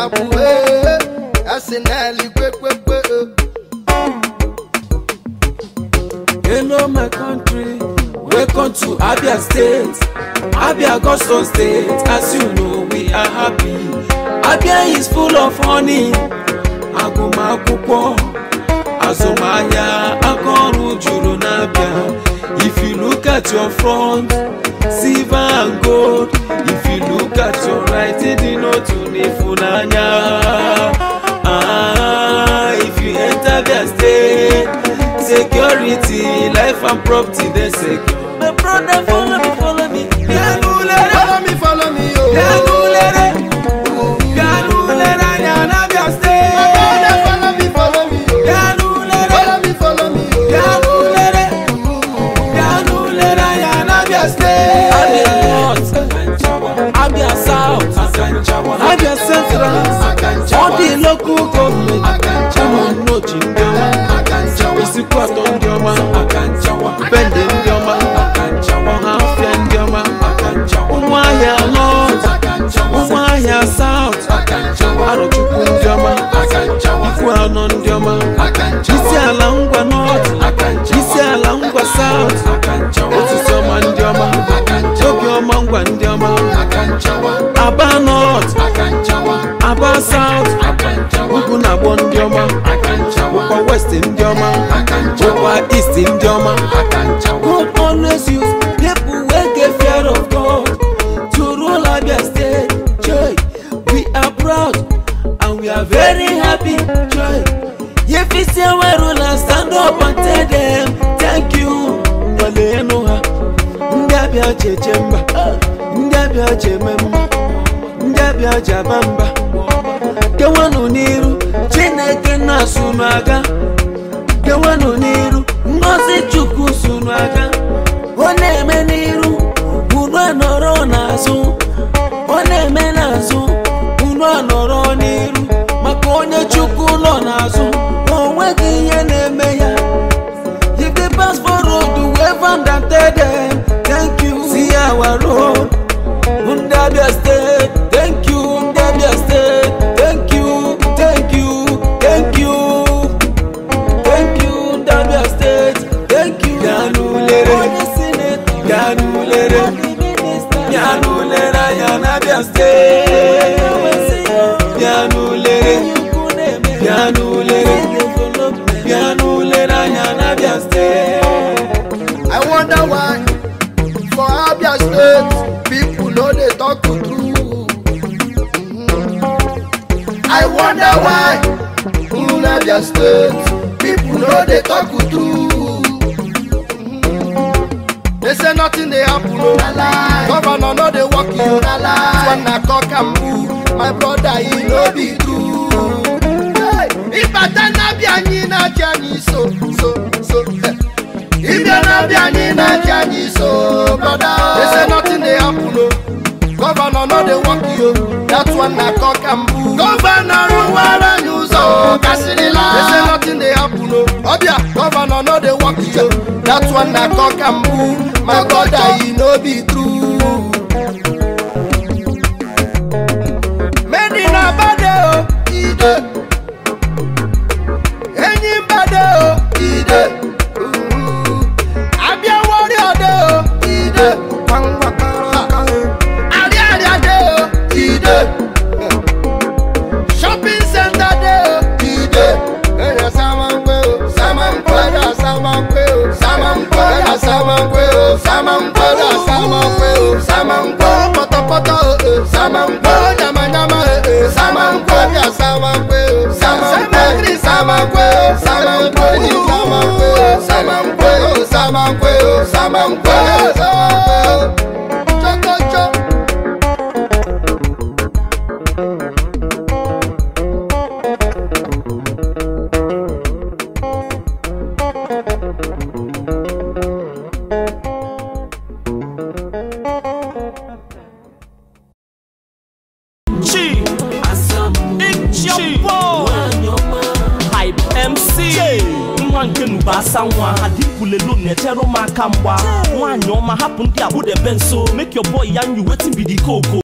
Hello my country, welcome to Abia State. Abia Godson State, as you know we are happy. Abia is full of honey. Aguma kupo, azomaya, akoru juru nabia. If you look at your front, silver and gold. If you look at your right, you know to nifunanya. If you enter Abia State, security, life and property, they secure. My brother, follow me, follow me. Follow me, follow me, oh. Abia State. My brother, follow me, follow me, oh. Follow me, follow me, oh. Abia State. Abia North, Abia South, Abia Central, all the local government. No chingama. Isikwata ndioma, bende ndioma, ohafia ndioma, umwahia North, umwahia South, arochukwu ndioma, ikwano ndioma, isi ala ngwa North, isi ala ngwa South, otisoma ndioma, obioma ngwa ndioma, Aba North, Aba South, ugwu na agbo ndioma, Ukwa West ndioma, Ukwa East ndioma. God always use people who get fear of God to rule Abia State. Joy, we are proud and we are very happy. Joy, if you see our rulers, stand up and tell them thank you. Ndalenoha, ndabia chechemba, ndabia chememba, ndabia jabamba. Gewanu niru, Chineke na sunaga. Gewanu niru, ngozi chukwu sunaga. Oneme niru, unwa noro nazu. Oneme nazu, unwa noro niru. Makonye chukwu lo nazu. Onwegi ye neme ya. If they pass for road, do ever and tell them thank you. See our road, Abia State. Thank you, Abia State. Thank you, thank you, thank you, thank you, Abia State. Thank you, Yanulere, Yanulere, Yanulere, Abia State. Yanulere, Yanulere, Yanulere, Abia State. I wonder why for Abia State people know they talk to true. I wonder why in Abia State people know they talk to true. They say nothing they happen, no. Governor know they walk you. When I talk and move, my brother he know be true. Hey, if I tell Abia ni na jani so. If you're not Bianina Jani, so brother, they say nothing they happen, no. Governor know they walk you. That's when I cock and boo. Governor Ruara news, oh, Casinilla. They say nothing they happen, no. Abia, governor know they walk you. That's when I cock and boo. My brother, he know be true. Many na bado, ide. Any bado, ide. Shopping center there, make your boy young you waiting be the cocoa.